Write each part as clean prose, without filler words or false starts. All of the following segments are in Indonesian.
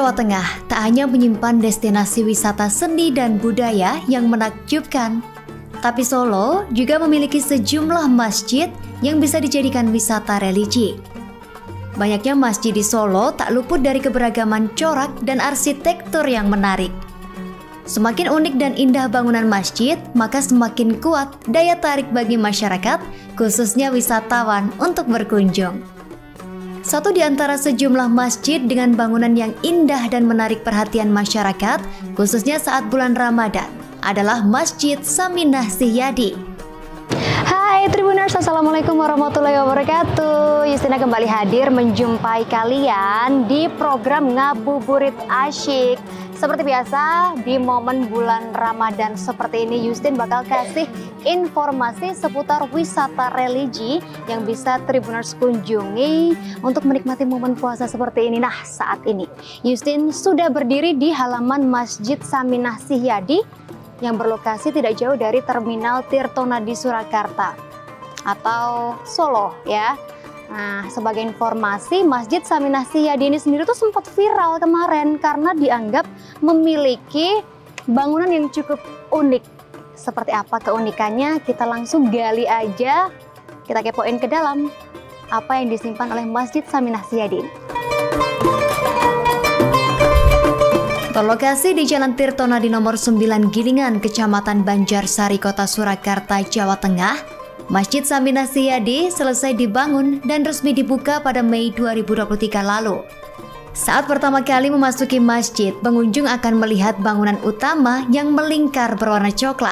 Jawa Tengah tak hanya menyimpan destinasi wisata seni dan budaya yang menakjubkan, tapi Solo juga memiliki sejumlah masjid yang bisa dijadikan wisata religi. Banyaknya masjid di Solo tak luput dari keberagaman corak dan arsitektur yang menarik. Semakin unik dan indah bangunan masjid, maka semakin kuat daya tarik bagi masyarakat, khususnya wisatawan untuk berkunjung. Satu di antara sejumlah masjid dengan bangunan yang indah dan menarik perhatian masyarakat, khususnya saat bulan Ramadan, adalah Masjid Saminah Sihyadi. Hai Tribuners, Assalamualaikum warahmatullahi wabarakatuh. Justina kembali hadir menjumpai kalian di program Ngabuburit Asyik. Seperti biasa, di momen bulan Ramadan seperti ini, Justin bakal kasih informasi seputar wisata religi yang bisa Tribuners kunjungi untuk menikmati momen puasa seperti ini. Nah, saat ini Justin sudah berdiri di halaman Masjid Saminah Sihyadi yang berlokasi tidak jauh dari Terminal Tirtonadi Surakarta atau Solo ya. Nah, sebagai informasi, Masjid Saminah Sihyadi ini sendiri tuh sempat viral kemarin karena dianggap memiliki bangunan yang cukup unik. Seperti apa keunikannya? Kita langsung gali aja, kita kepoin ke dalam apa yang disimpan oleh Masjid Saminah Sihyadi ini. Berlokasi di Jalan Tirtonadi nomor 9 Gilingan, Kecamatan Banjarsari, Kota Surakarta, Jawa Tengah, Masjid Saminah Sihyadi selesai dibangun dan resmi dibuka pada Mei 2023 lalu. Saat pertama kali memasuki masjid, pengunjung akan melihat bangunan utama yang melingkar berwarna coklat.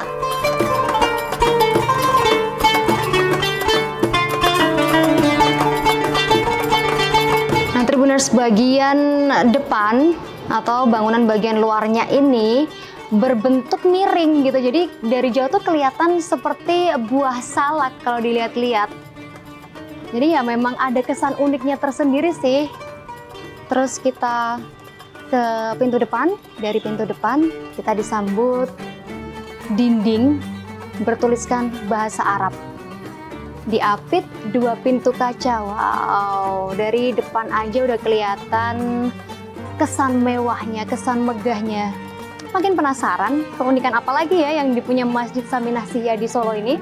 Nah, Tribuners, bagian depan atau bangunan bagian luarnya ini berbentuk miring gitu, jadi dari jauh tuh kelihatan seperti buah salak kalau dilihat-lihat. Jadi ya memang ada kesan uniknya tersendiri sih. Terus kita ke pintu depan, dari pintu depan kita disambut dinding bertuliskan bahasa Arab. Diapit 2 pintu kaca. Wow, dari depan aja udah kelihatan kesan mewahnya, kesan megahnya. Makin penasaran keunikan apa lagi ya yang dipunya Masjid Saminah Sihyadi Solo ini?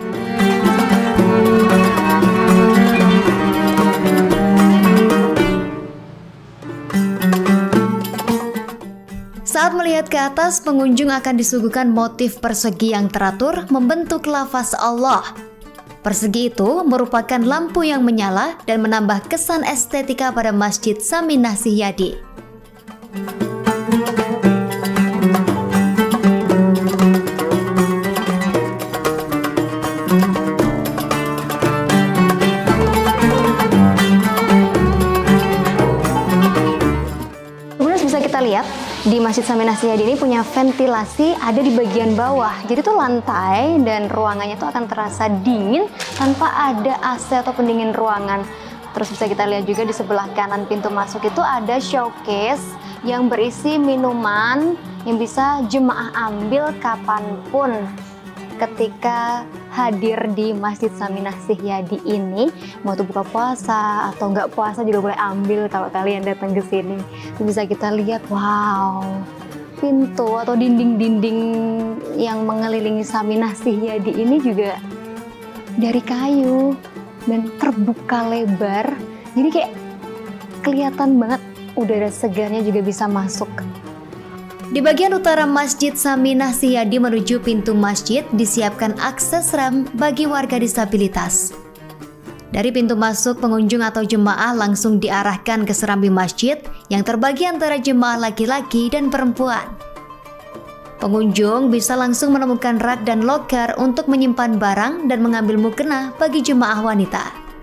Saat melihat ke atas, pengunjung akan disuguhkan motif persegi yang teratur membentuk lafaz Allah. Persegi itu merupakan lampu yang menyala dan menambah kesan estetika pada Masjid Saminah Sihyadi. Lihat di Masjid Saminah Sihyadi ini punya ventilasi ada di bagian bawah, jadi tuh lantai dan ruangannya tuh akan terasa dingin tanpa ada AC atau pendingin ruangan. Terus bisa kita lihat juga di sebelah kanan pintu masuk itu ada showcase yang berisi minuman yang bisa jemaah ambil kapanpun ketika hadir di Masjid Saminah Sihyadi ini. Mau tuh buka puasa atau nggak puasa juga boleh ambil kalau kalian datang ke sini. Bisa kita lihat, wow, pintu atau dinding-dinding yang mengelilingi Saminah Sihyadi ini juga dari kayu dan terbuka lebar. Jadi kayak kelihatan banget udara segarnya juga bisa masuk. Di bagian utara Masjid Saminah Sihyadi menuju pintu masjid disiapkan akses rem bagi warga disabilitas. Dari pintu masuk, pengunjung atau jemaah langsung diarahkan ke serambi masjid yang terbagi antara jemaah laki-laki dan perempuan. Pengunjung bisa langsung menemukan rak dan loker untuk menyimpan barang dan mengambil mukena bagi jemaah wanita.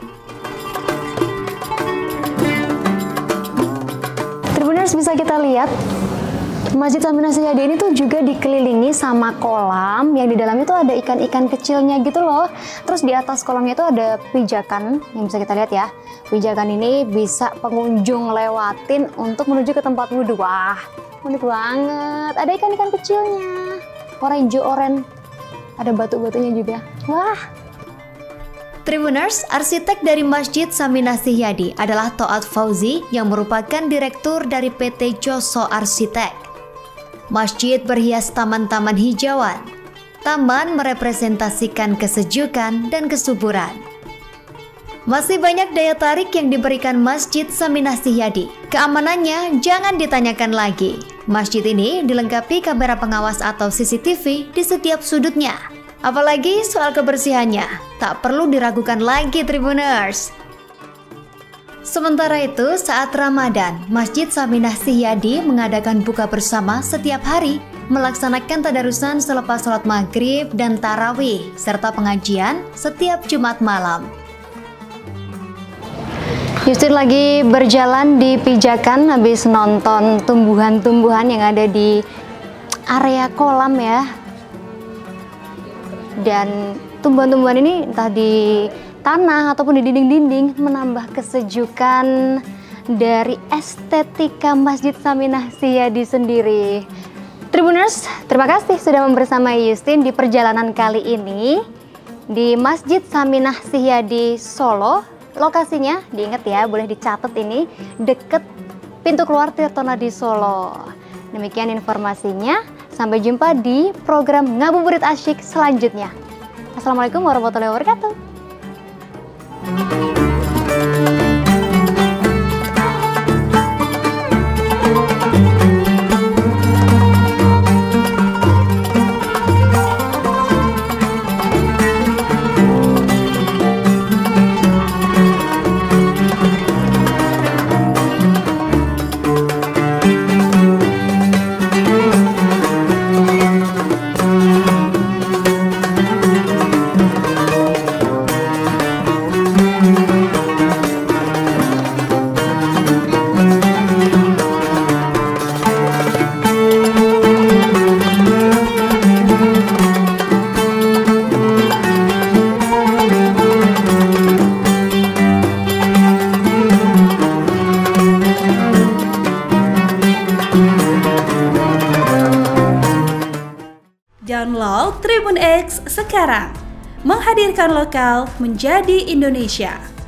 Tribuners, bisa kita lihat Masjid Saminah Sihyadi ini tuh juga dikelilingi sama kolam yang di dalamnya tuh ada ikan-ikan kecilnya gitu loh. Terus di atas kolamnya itu ada pijakan yang bisa kita lihat ya. Pijakan ini bisa pengunjung lewatin untuk menuju ke tempat wudhu. Wah, unik banget. Ada ikan-ikan kecilnya, warna hijau oren. Ada batu-batunya juga. Wah. Tribuners, arsitek dari Masjid Saminah Sihyadi adalah Toat Fauzi yang merupakan direktur dari PT Joso Arsitek. Masjid berhias taman-taman hijauan. Taman merepresentasikan kesejukan dan kesuburan. Masih banyak daya tarik yang diberikan Masjid Saminah Sihyadi. Keamanannya jangan ditanyakan lagi. Masjid ini dilengkapi kamera pengawas atau CCTV di setiap sudutnya. Apalagi soal kebersihannya, tak perlu diragukan lagi Tribuners. Sementara itu, saat Ramadan, Masjid Saminah Sihyadi mengadakan buka bersama setiap hari, melaksanakan tadarusan selepas sholat maghrib dan tarawih, serta pengajian setiap Jumat malam. Justin lagi berjalan di pijakan habis nonton tumbuhan-tumbuhan yang ada di area kolam ya. Dan tumbuhan-tumbuhan ini entah di tanah ataupun di dinding-dinding menambah kesejukan dari estetika Masjid Saminah Sihyadi sendiri. Tribuners, terima kasih sudah membersamai Justin di perjalanan kali ini di Masjid Saminah Sihyadi Solo. Lokasinya diingat ya, boleh dicatat ini, deket pintu keluar Tirtonadi Solo. Demikian informasinya, sampai jumpa di program Ngabuburit Asyik selanjutnya. Assalamualaikum warahmatullahi wabarakatuh. Download Tribun X sekarang, menghadirkan lokal menjadi Indonesia.